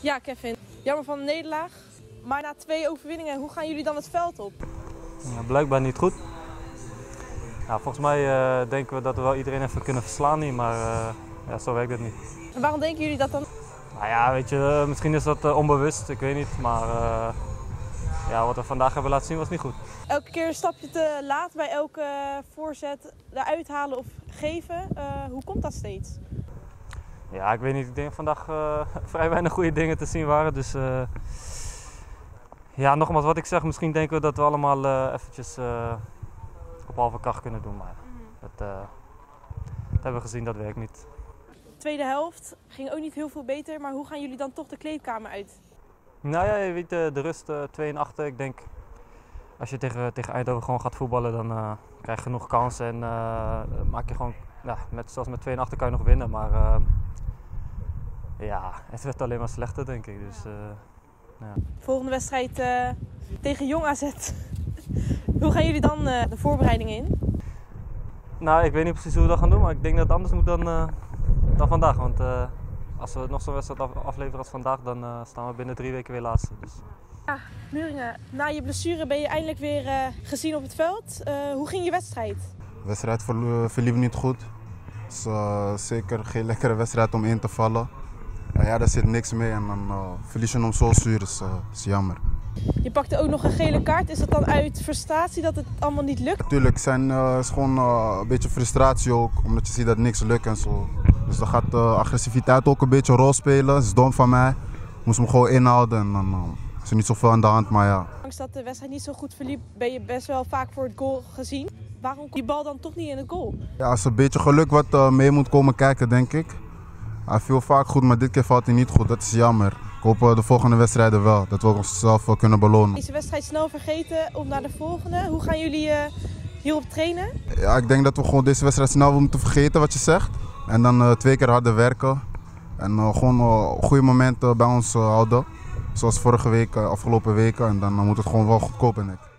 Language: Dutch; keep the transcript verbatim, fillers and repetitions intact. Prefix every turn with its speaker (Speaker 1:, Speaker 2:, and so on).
Speaker 1: Ja, Kevin. Jammer van de nederlaag. Maar na twee overwinningen, hoe gaan jullie dan het veld op?
Speaker 2: Ja, blijkbaar niet goed. Ja, volgens mij uh, denken we dat we wel iedereen even kunnen verslaan hier, maar uh, ja, zo werkt het niet.
Speaker 1: En waarom denken jullie dat dan?
Speaker 2: Nou ja, weet je, uh, misschien is dat uh, onbewust, ik weet niet, maar uh, ja, wat we vandaag hebben laten zien was niet goed.
Speaker 1: Elke keer een stapje te laat bij elke voorzet eruit halen of geven. Uh, hoe komt dat steeds?
Speaker 2: Ja, ik weet niet, ik denk vandaag uh, vrij weinig goede dingen te zien waren, dus uh, ja, nogmaals wat ik zeg, misschien denken we dat we allemaal uh, eventjes uh, op halve kracht kunnen doen, maar dat, uh, dat hebben we gezien, dat werkt niet.
Speaker 1: De tweede helft ging ook niet heel veel beter, maar hoe gaan jullie dan toch de kleedkamer uit?
Speaker 2: Nou ja, je weet de rust uh, twee en achter. Ik denk als je tegen, tegen Eindhoven gewoon gaat voetballen, dan uh, krijg je genoeg kansen en uh, maak je gewoon, ja, met, zelfs met twee en achter kan je nog winnen, maar uh, ja, het werd alleen maar slechter denk ik. Dus, uh, ja.
Speaker 1: Volgende wedstrijd uh, tegen Jong A Z. Hoe gaan jullie dan uh, de voorbereidingen in?
Speaker 2: Nou, ik weet niet precies hoe we dat gaan doen, maar ik denk dat het anders moet dan, uh, dan vandaag. Want uh, als we nog zo'n wedstrijd af, afleveren als vandaag, dan uh, staan we binnen drie weken weer laatste. Dus.
Speaker 1: Ja, Muringen, na je blessure ben je eindelijk weer uh, gezien op het veld. Uh, hoe ging je wedstrijd?
Speaker 3: De wedstrijd verliep niet goed. Het is uh, zeker geen lekkere wedstrijd om in te vallen. Uh, ja, daar zit niks mee en dan uh, verlies je hem zo zuur, is, uh, is jammer.
Speaker 1: Je pakte ook nog een gele kaart. Is dat dan uit frustratie dat het allemaal niet lukt?
Speaker 3: Natuurlijk, het uh, is gewoon uh, een beetje frustratie ook, omdat je ziet dat niks lukt en zo. Dus dan gaat uh, agressiviteit ook een beetje een rol spelen. Dat is dom van mij. Ik moest hem gewoon inhouden en dan uh, is er niet zoveel aan de hand, maar ja.
Speaker 1: Ondanks dat de wedstrijd niet zo goed verliep, ben je best wel vaak voor het goal gezien. Waarom komt die bal dan toch niet in het goal?
Speaker 3: Ja, het is een beetje geluk wat uh, mee moet komen kijken, denk ik. Hij viel vaak goed, maar dit keer valt hij niet goed. Dat is jammer. Ik hoop uh, de volgende wedstrijden wel, dat we onszelf uh, kunnen belonen.
Speaker 1: Deze wedstrijd snel vergeten op naar de volgende. Hoe gaan jullie uh, hierop trainen?
Speaker 3: Ja, ik denk dat we gewoon deze wedstrijd snel moeten vergeten wat je zegt. En dan uh, twee keer harder werken. En uh, gewoon uh, goede momenten bij ons uh, houden. Zoals vorige week, uh, afgelopen weken. En dan uh, moet het gewoon wel goed kopen, denk ik.